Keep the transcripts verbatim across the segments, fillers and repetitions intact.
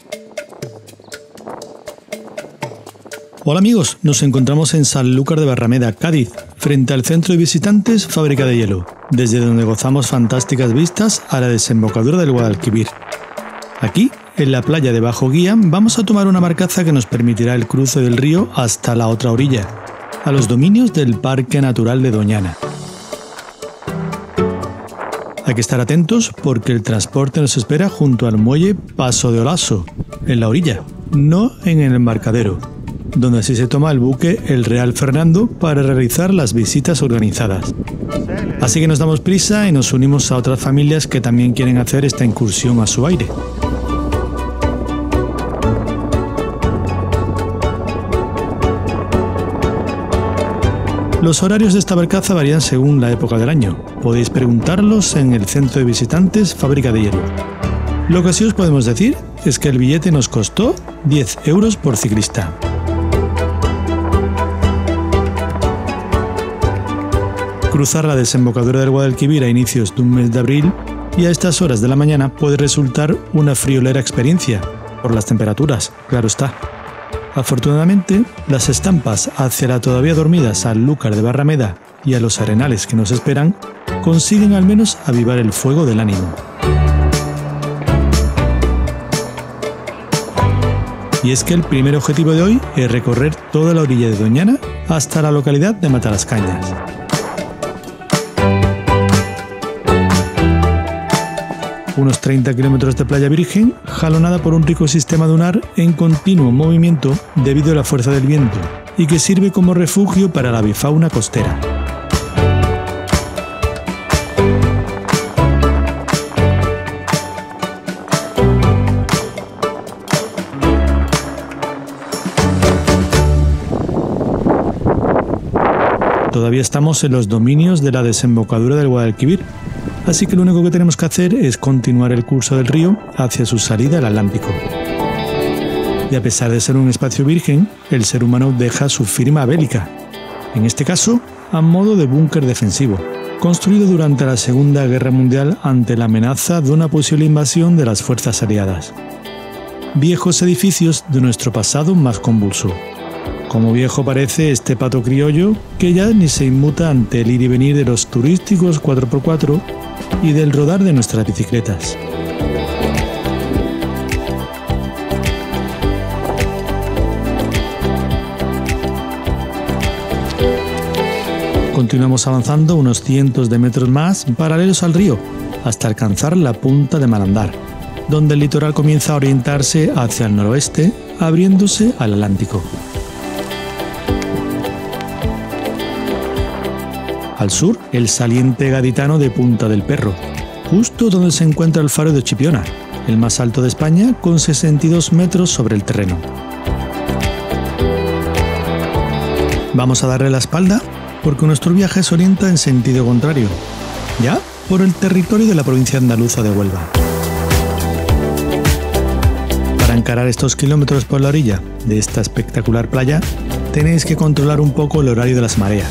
Hola amigos, nos encontramos en Sanlúcar de Barrameda, Cádiz, frente al centro de visitantes Fábrica de Hielo, desde donde gozamos fantásticas vistas a la desembocadura del Guadalquivir. Aquí, en la playa de Bajo Guía, vamos a tomar una barcaza que nos permitirá el cruce del río hasta la otra orilla, a los dominios del Parque Natural de Doñana. Hay que estar atentos porque el transporte nos espera junto al muelle Paso de Olaso, en la orilla, no en el embarcadero, donde así se toma el buque El Real Fernando para realizar las visitas organizadas. Así que nos damos prisa y nos unimos a otras familias que también quieren hacer esta incursión a su aire. Los horarios de esta barcaza varían según la época del año. Podéis preguntarlos en el centro de visitantes Fábrica de Hielo. Lo que sí os podemos decir es que el billete nos costó diez euros por ciclista. Cruzar la desembocadura del Guadalquivir a inicios de un mes de abril y a estas horas de la mañana puede resultar una friolera experiencia, por las temperaturas, claro está. Afortunadamente, las estampas hacia la todavía dormida Sanlúcar de Barrameda y a los arenales que nos esperan consiguen al menos avivar el fuego del ánimo. Y es que el primer objetivo de hoy es recorrer toda la orilla de Doñana hasta la localidad de Matalascañas. Unos treinta kilómetros de playa virgen, jalonada por un rico sistema dunar en continuo movimiento debido a la fuerza del viento y que sirve como refugio para la avifauna costera. Todavía estamos en los dominios de la desembocadura del Guadalquivir, así que lo único que tenemos que hacer es continuar el curso del río hacia su salida al Atlántico. Y a pesar de ser un espacio virgen, el ser humano deja su firma bélica, en este caso a modo de búnker defensivo, construido durante la Segunda Guerra Mundial ante la amenaza de una posible invasión de las fuerzas aliadas. Viejos edificios de nuestro pasado más convulso. Como viejo parece este pato criollo que ya ni se inmuta ante el ir y venir de los turísticos cuatro por cuatro y del rodar de nuestras bicicletas. Continuamos avanzando unos cientos de metros más paralelos al río hasta alcanzar la punta de Malandar, donde el litoral comienza a orientarse hacia el noroeste, abriéndose al Atlántico. Al sur, el saliente gaditano de Punta del Perro, justo donde se encuentra el faro de Chipiona, el más alto de España, con sesenta y dos metros sobre el terreno. Vamos a darle la espalda porque nuestro viaje se orienta en sentido contrario, ya por el territorio de la provincia andaluza de Huelva. Para encarar estos kilómetros por la orilla de esta espectacular playa, tenéis que controlar un poco el horario de las mareas.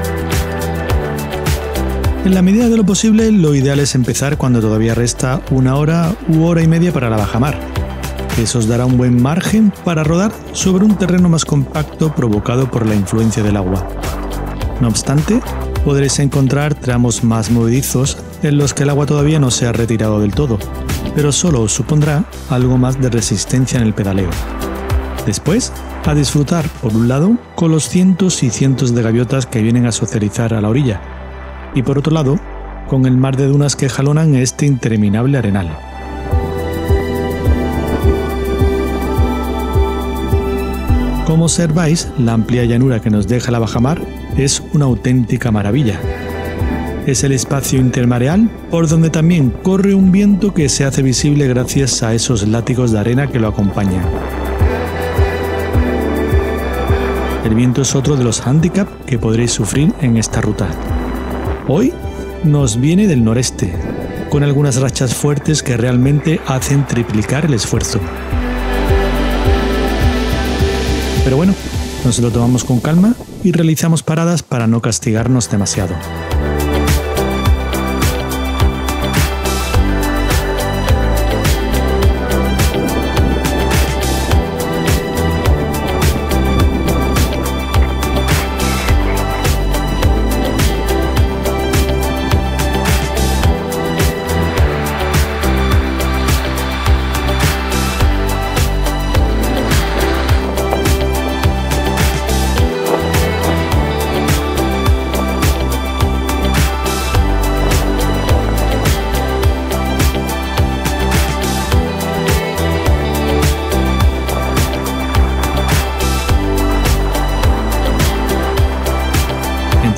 En la medida de lo posible, lo ideal es empezar cuando todavía resta una hora u hora y media para la bajamar. Eso os dará un buen margen para rodar sobre un terreno más compacto provocado por la influencia del agua. No obstante, podréis encontrar tramos más movedizos en los que el agua todavía no se ha retirado del todo, pero solo os supondrá algo más de resistencia en el pedaleo. Después, a disfrutar, por un lado, con los cientos y cientos de gaviotas que vienen a socializar a la orilla, y por otro lado, con el mar de dunas que jalonan este interminable arenal. Como observáis, la amplia llanura que nos deja la bajamar es una auténtica maravilla. Es el espacio intermareal por donde también corre un viento que se hace visible gracias a esos látigos de arena que lo acompañan. El viento es otro de los hándicaps que podréis sufrir en esta ruta. Hoy nos viene del noreste, con algunas rachas fuertes que realmente hacen triplicar el esfuerzo. Pero bueno, nos lo tomamos con calma y realizamos paradas para no castigarnos demasiado.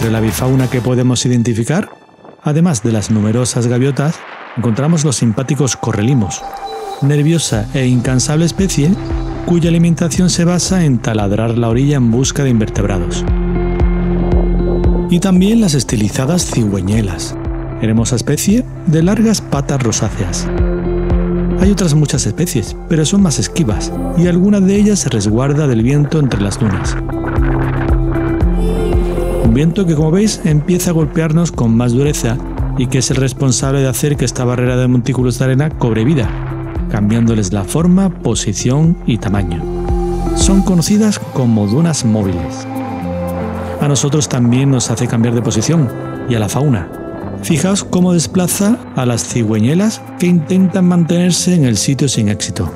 Entre la avifauna que podemos identificar, además de las numerosas gaviotas, encontramos los simpáticos correlimos, nerviosa e incansable especie cuya alimentación se basa en taladrar la orilla en busca de invertebrados. Y también las estilizadas cigüeñelas, hermosa especie de largas patas rosáceas. Hay otras muchas especies, pero son más esquivas, y alguna de ellas se resguarda del viento entre las dunas. Un viento que, como veis, empieza a golpearnos con más dureza y que es el responsable de hacer que esta barrera de montículos de arena cobre vida, cambiándoles la forma, posición y tamaño. Son conocidas como dunas móviles. A nosotros también nos hace cambiar de posición, y a la fauna. Fijaos cómo desplaza a las cigüeñelas que intentan mantenerse en el sitio sin éxito.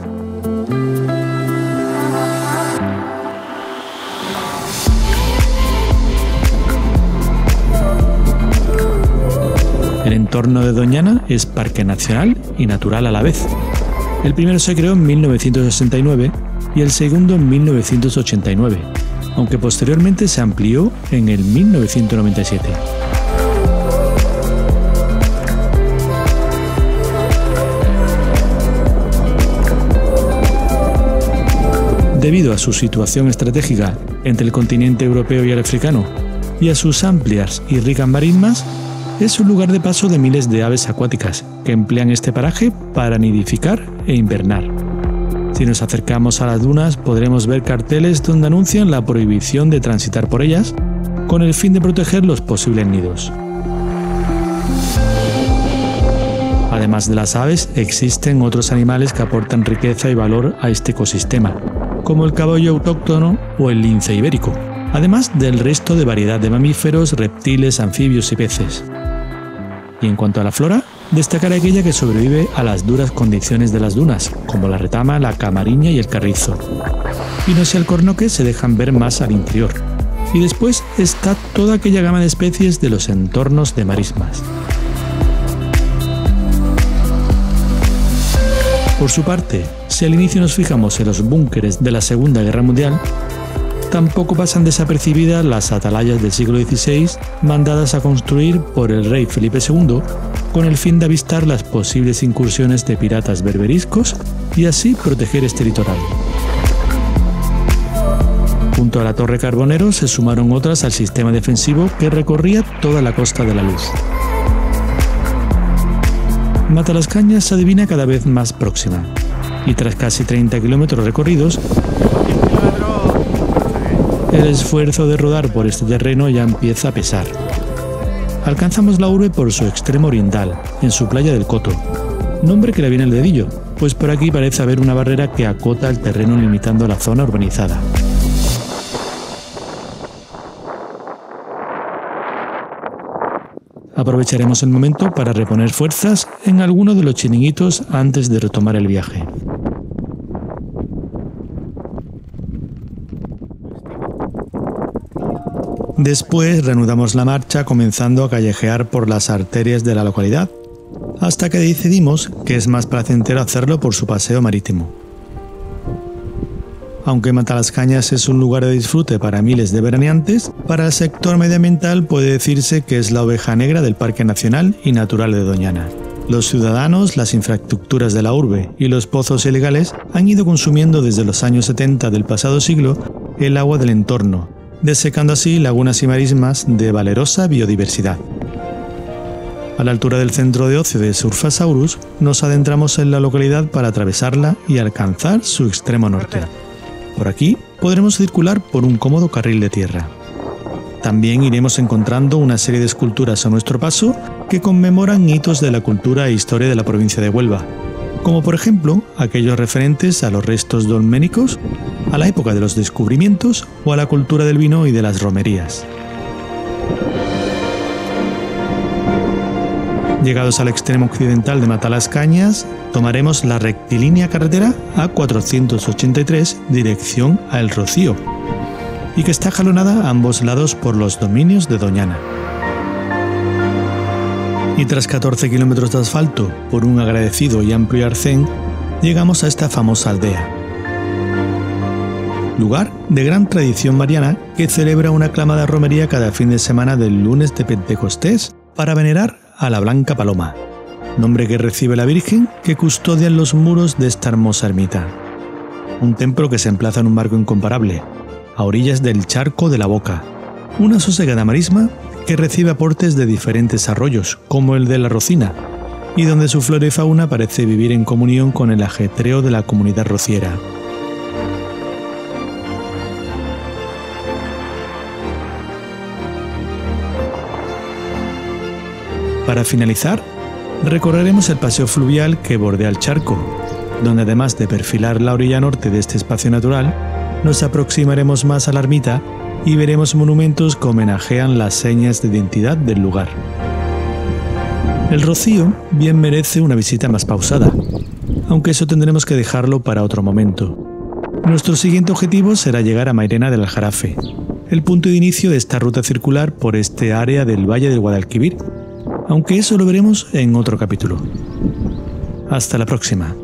El entorno de Doñana es parque nacional y natural a la vez. El primero se creó en mil novecientos sesenta y nueve y el segundo en mil novecientos ochenta y nueve, aunque posteriormente se amplió en el mil novecientos noventa y siete. Debido a su situación estratégica entre el continente europeo y el africano y a sus amplias y ricas marismas, es un lugar de paso de miles de aves acuáticas que emplean este paraje para nidificar e invernar. Si nos acercamos a las dunas podremos ver carteles donde anuncian la prohibición de transitar por ellas con el fin de proteger los posibles nidos. Además de las aves, existen otros animales que aportan riqueza y valor a este ecosistema, como el caballo autóctono o el lince ibérico, además del resto de variedad de mamíferos, reptiles, anfibios y peces. Y en cuanto a la flora, destacar aquella que sobrevive a las duras condiciones de las dunas, como la retama, la camariña y el carrizo. Pinos y alcornoques se dejan ver más al interior. Y después está toda aquella gama de especies de los entornos de marismas. Por su parte, si al inicio nos fijamos en los búnkeres de la Segunda Guerra Mundial, tampoco pasan desapercibidas las atalayas del siglo dieciséis mandadas a construir por el rey Felipe segundo con el fin de avistar las posibles incursiones de piratas berberiscos y así proteger este litoral. Junto a la Torre Carbonero se sumaron otras al sistema defensivo que recorría toda la Costa de la Luz. Matalascañas se adivina cada vez más próxima, y tras casi treinta kilómetros recorridos, el esfuerzo de rodar por este terreno ya empieza a pesar. Alcanzamos la urbe por su extremo oriental, en su playa del Coto, nombre que le viene al dedillo, pues por aquí parece haber una barrera que acota el terreno limitando la zona urbanizada. Aprovecharemos el momento para reponer fuerzas en alguno de los chiringuitos antes de retomar el viaje. Después reanudamos la marcha comenzando a callejear por las arterias de la localidad, hasta que decidimos que es más placentero hacerlo por su paseo marítimo. Aunque Matalascañas es un lugar de disfrute para miles de veraneantes, para el sector medioambiental puede decirse que es la oveja negra del Parque Nacional y Natural de Doñana. Los ciudadanos, las infraestructuras de la urbe y los pozos ilegales han ido consumiendo desde los años setenta del pasado siglo el agua del entorno, desecando así lagunas y marismas de valerosa biodiversidad. A la altura del centro de ocio de Surfasaurus, nos adentramos en la localidad para atravesarla y alcanzar su extremo norte. Por aquí podremos circular por un cómodo carril de tierra. También iremos encontrando una serie de esculturas a nuestro paso que conmemoran hitos de la cultura e historia de la provincia de Huelva, como por ejemplo aquellos referentes a los restos dolménicos, a la época de los descubrimientos o a la cultura del vino y de las romerías. Llegados al extremo occidental de Matalascañas, tomaremos la rectilínea carretera A cuatrocientos ochenta y tres dirección a El Rocío, y que está jalonada a ambos lados por los dominios de Doñana. Y tras catorce kilómetros de asfalto por un agradecido y amplio arcén, llegamos a esta famosa aldea. lugar de gran tradición mariana que celebra una aclamada romería cada fin de semana del lunes de Pentecostés para venerar a la Blanca Paloma, nombre que recibe la Virgen que custodia en los muros de esta hermosa ermita. Un templo que se emplaza en un marco incomparable, a orillas del charco de la Boca, una sosegada marisma que recibe aportes de diferentes arroyos, como el de la Rocina, y donde su flora y fauna parece vivir en comunión con el ajetreo de la comunidad rociera. Para finalizar, recorreremos el paseo fluvial que bordea el charco, donde además de perfilar la orilla norte de este espacio natural, nos aproximaremos más a la ermita y veremos monumentos que homenajean las señas de identidad del lugar. El Rocío bien merece una visita más pausada, aunque eso tendremos que dejarlo para otro momento. Nuestro siguiente objetivo será llegar a Mairena del Aljarafe, el punto de inicio de esta ruta circular por este área del Valle del Guadalquivir, aunque eso lo veremos en otro capítulo. Hasta la próxima.